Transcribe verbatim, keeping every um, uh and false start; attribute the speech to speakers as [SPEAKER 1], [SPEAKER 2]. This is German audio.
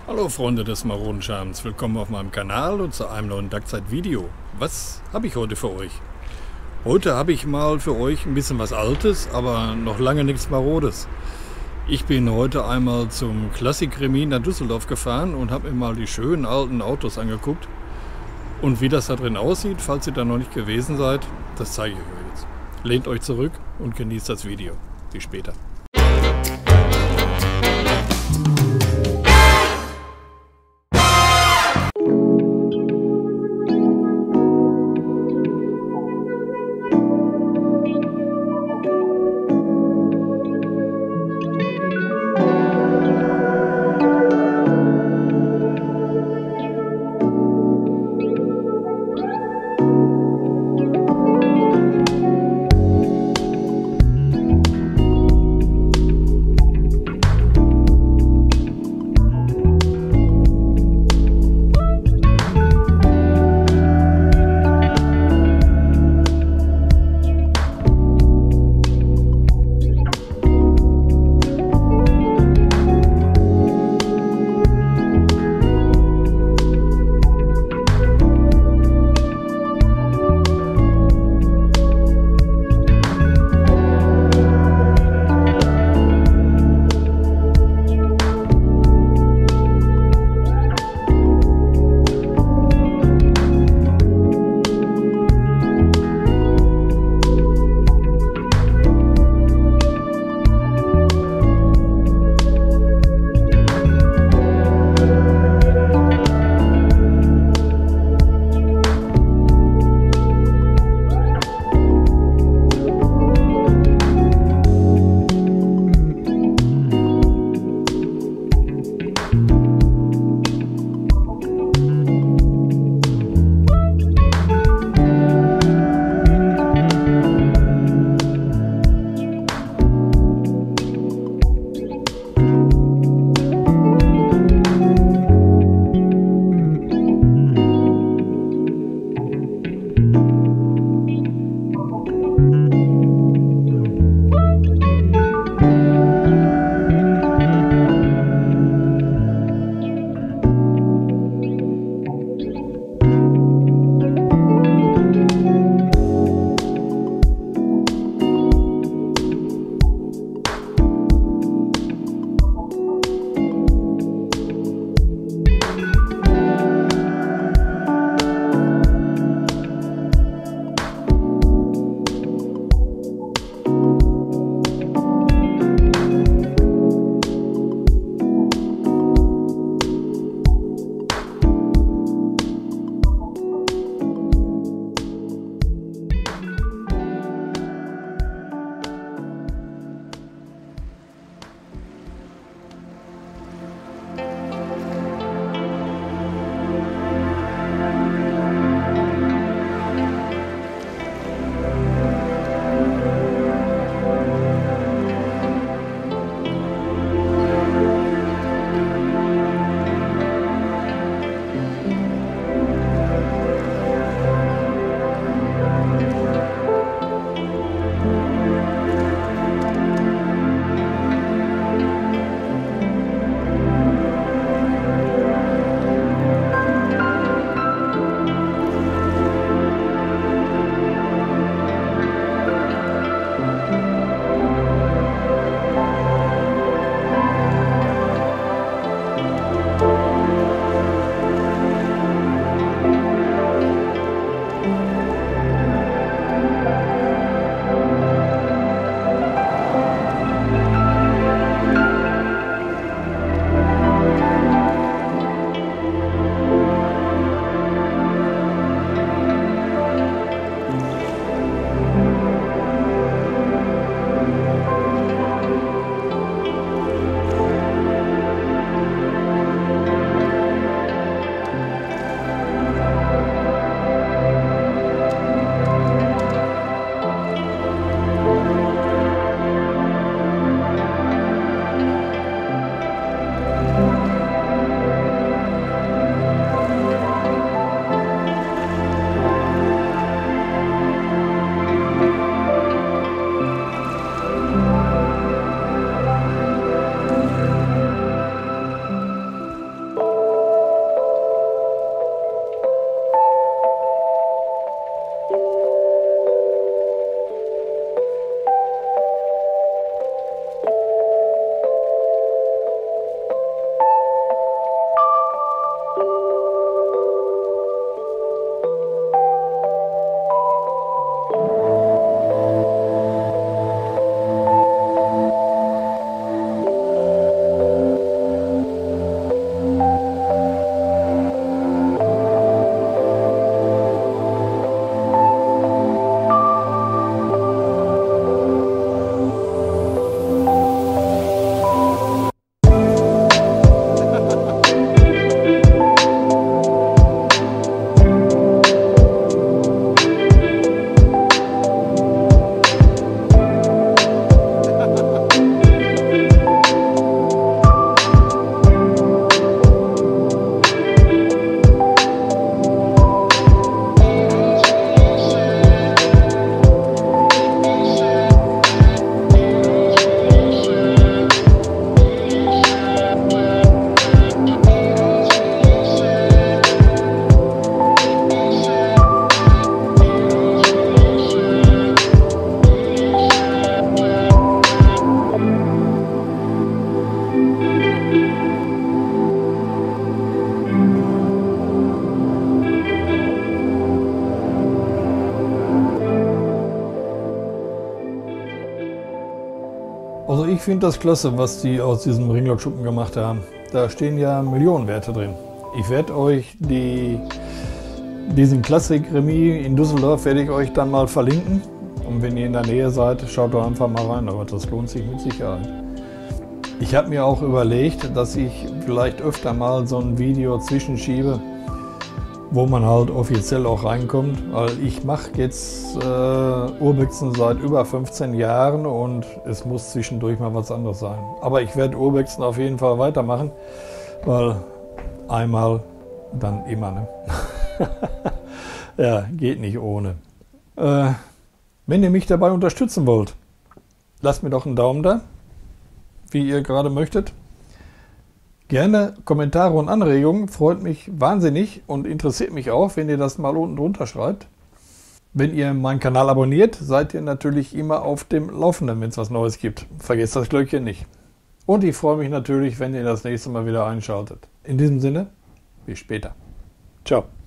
[SPEAKER 1] Hallo Freunde des maroden Charmes, willkommen auf meinem Kanal und zu einem neuen DACZeit-Video. Was habe ich heute für euch? Heute habe ich mal für euch ein bisschen was Altes, aber noch lange nichts Marodes. Ich bin heute einmal zum Klassik-Remis nach Düsseldorf gefahren und habe mir mal die schönen alten Autos angeguckt. Und wie das da drin aussieht, falls ihr da noch nicht gewesen seid, das zeige ich euch jetzt. Lehnt euch zurück und genießt das Video. Bis später. Ich finde das klasse, was die aus diesem Ringlockschuppen gemacht haben. Da stehen ja Millionenwerte drin. Ich werde euch die, diesen Klassik-Remis in Düsseldorf werde ich euch dann mal verlinken. Und wenn ihr in der Nähe seid, schaut doch einfach mal rein, aber das lohnt sich mit Sicherheit. Ich habe mir auch überlegt, dass ich vielleicht öfter mal so ein Video zwischenschiebe, wo man halt offiziell auch reinkommt, weil ich mache jetzt äh, Urbexen seit über fünfzehn Jahren und es muss zwischendurch mal was anderes sein. Aber ich werde Urbexen auf jeden Fall weitermachen, weil einmal, dann immer, ne? Ja, geht nicht ohne. Äh, wenn ihr mich dabei unterstützen wollt, lasst mir doch einen Daumen da, wie ihr gerade möchtet. Gerne Kommentare und Anregungen, freut mich wahnsinnig und interessiert mich auch, wenn ihr das mal unten drunter schreibt. Wenn ihr meinen Kanal abonniert, seid ihr natürlich immer auf dem Laufenden, wenn es was Neues gibt. Vergesst das Glöckchen nicht. Und ich freue mich natürlich, wenn ihr das nächste Mal wieder einschaltet. In diesem Sinne, bis später. Ciao.